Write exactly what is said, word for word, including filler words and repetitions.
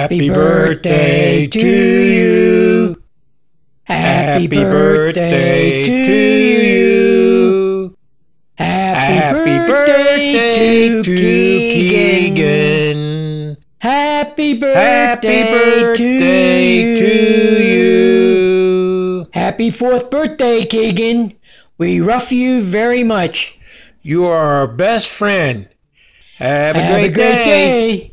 Happy birthday to you. Happy birthday to you. Happy birthday to Keagan. Happy birthday to you. Happy fourth birthday, Keagan. We rough you very much. You are our best friend. Have a Have great a great day. day.